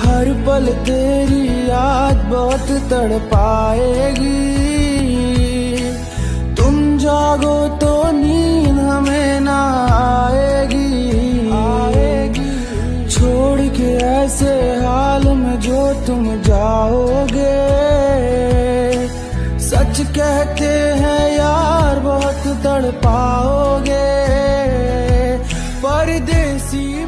हर पल तेरी याद बहुत तड़पाएगी। तुम जागो तो नींद हमें ना आएगी। छोड़ के ऐसे हाल में जो तुम जाओगे, सच कहते हैं यार बहुत तड़पाओगे। परदेसी